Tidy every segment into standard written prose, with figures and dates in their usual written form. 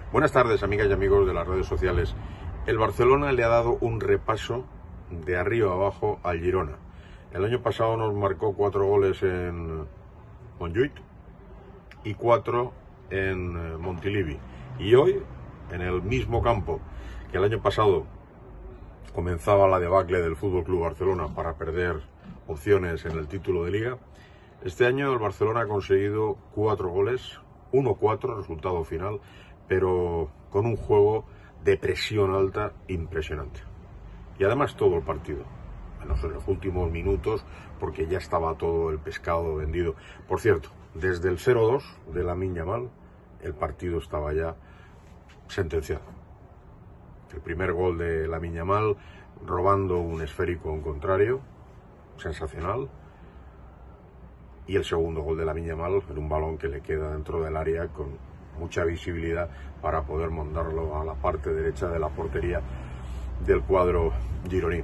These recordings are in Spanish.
Buenas tardes, amigas y amigos de las redes sociales. El Barcelona le ha dado un repaso de arriba abajo al Girona. El año pasado nos marcó 4 goles en Montjuïc y 4 en Montilivi. Y hoy, en el mismo campo que el año pasado comenzaba la debacle del FC Barcelona para perder opciones en el título de Liga, este año el Barcelona ha conseguido 4 goles, 1-4 resultado final, pero con un juego de presión alta impresionante. Y además todo el partido, menos en los últimos minutos, porque ya estaba todo el pescado vendido. Por cierto, desde el 0-2 de Lamine Yamal, el partido estaba ya sentenciado. El primer gol de Lamine Yamal, robando un esférico a un contrario, sensacional. Y el segundo gol de Lamine Yamal en un balón que le queda dentro del área con mucha visibilidad para poder mandarlo a la parte derecha de la portería del cuadro gironí.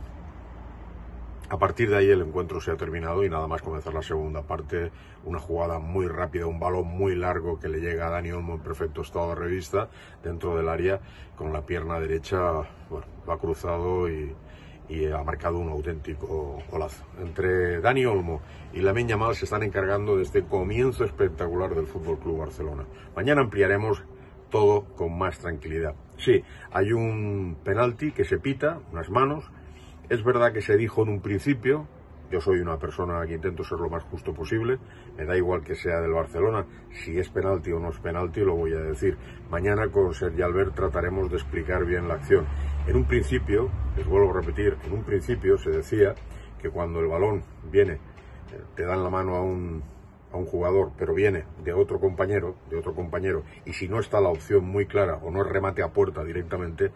A partir de ahí el encuentro se ha terminado y nada más comenzar la segunda parte, una jugada muy rápida, un balón muy largo que le llega a Dani Olmo en perfecto estado de revista dentro del área, con la pierna derecha, bueno, lo ha cruzado y ha marcado un auténtico golazo. Entre Dani Olmo y Lamine Yamal se están encargando de este comienzo espectacular del FC Barcelona. Mañana ampliaremos todo con más tranquilidad. Sí, hay un penalti que se pita, unas manos. Es verdad que se dijo en un principio, yo soy una persona que intento ser lo más justo posible, me da igual que sea del Barcelona, si es penalti o no es penalti lo voy a decir. Mañana con Sergi Albert trataremos de explicar bien la acción. En un principio, les vuelvo a repetir, en un principio se decía que cuando el balón viene, te dan la mano a un jugador, pero viene de otro compañero, y si no está la opción muy clara o no es remate a puerta directamente,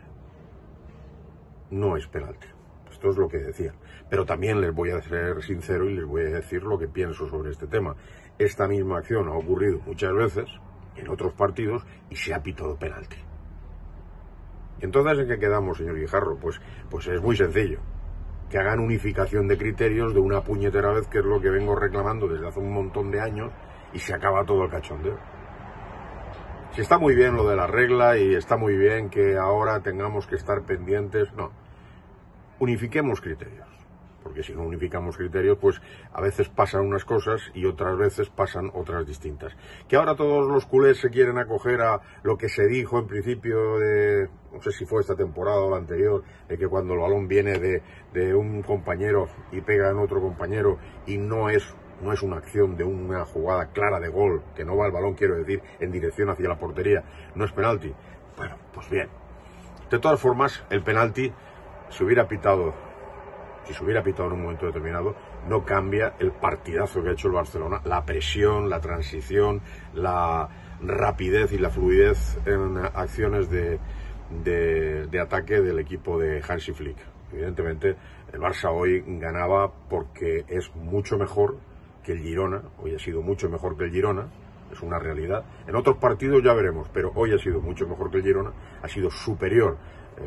no es penalti. Esto es lo que decían. Pero también les voy a ser sincero y les voy a decir lo que pienso sobre este tema. Esta misma acción ha ocurrido muchas veces en otros partidos y se ha pitado penalti. Entonces, ¿en qué quedamos, señor Guijarro? Pues es muy sencillo. Que hagan unificación de criterios de una puñetera vez, que es lo que vengo reclamando desde hace un montón de años, y se acaba todo el cachondeo. Si está muy bien lo de la regla y está muy bien que ahora tengamos que estar pendientes, no. Unifiquemos criterios, porque si no unificamos criterios, pues a veces pasan unas cosas y otras veces pasan otras distintas. Que ahora todos los culés se quieren acoger a lo que se dijo en principio de, no sé si fue esta temporada o la anterior, de que cuando el balón viene de un compañero y pega en otro compañero y no es una acción de una jugada clara de gol, que no va el balón, quiero decir, en dirección hacia la portería, no es penalti. Bueno, pues bien. De todas formas, el penalti, si se hubiera pitado en un momento determinado, no cambia el partidazo que ha hecho el Barcelona, la presión, la transición, la rapidez y la fluidez en acciones de ataque del equipo de Hansi Flick. Evidentemente, el Barça hoy ganaba porque es mucho mejor que el Girona, hoy ha sido mucho mejor que el Girona, es una realidad. En otros partidos ya veremos, pero hoy ha sido mucho mejor que el Girona, ha sido superior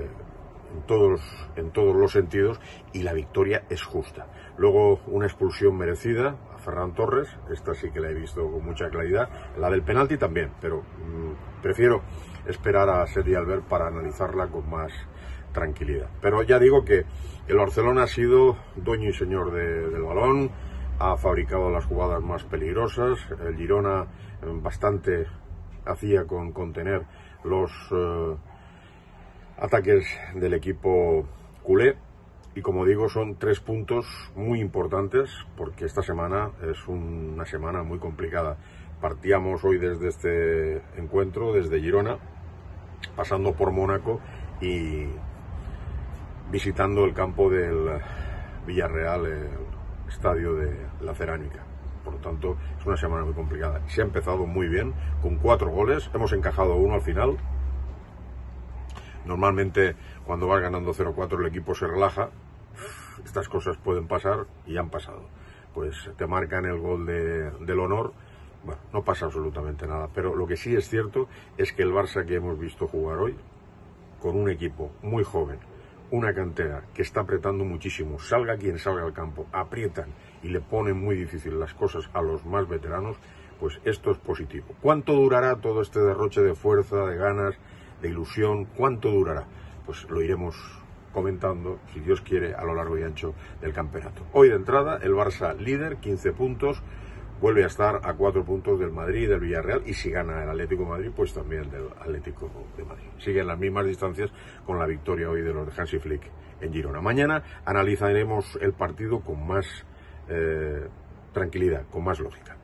en todos los sentidos, y la victoria es justa. Luego una expulsión merecida a Ferran Torres, esta sí que la he visto con mucha claridad, la del penalti también, pero prefiero esperar a Sergi Albert para analizarla con más tranquilidad. Pero ya digo que el Barcelona ha sido dueño y señor del balón, ha fabricado las jugadas más peligrosas, el Girona bastante hacía con contener los ataques del equipo culé, y como digo, son 3 puntos muy importantes porque esta semana es una semana muy complicada. Partíamos hoy desde este encuentro, desde Girona, pasando por Mónaco y visitando el campo del Villarreal, el estadio de la Cerámica. Por lo tanto, es una semana muy complicada. Se ha empezado muy bien, con 4 goles, hemos encajado 1 al final. Normalmente cuando vas ganando 0-4 el equipo se relaja. Estas cosas pueden pasar y han pasado. Pues te marcan el gol del honor. Bueno, no pasa absolutamente nada. Pero lo que sí es cierto es que el Barça que hemos visto jugar hoy, con un equipo muy joven, una cantera que está apretando muchísimo, salga quien salga al campo, aprietan y le ponen muy difícil las cosas a los más veteranos, pues esto es positivo. ¿Cuánto durará todo este derroche de fuerza, de ganas, de ilusión? ¿Cuánto durará? Pues lo iremos comentando, si Dios quiere, a lo largo y ancho del campeonato. Hoy de entrada, el Barça líder, 15 puntos, vuelve a estar a 4 puntos del Madrid y del Villarreal, y si gana el Atlético de Madrid, pues también del Atlético de Madrid. Siguen las mismas distancias con la victoria hoy de los de Hansi Flick en Girona. Mañana analizaremos el partido con más tranquilidad, con más lógica.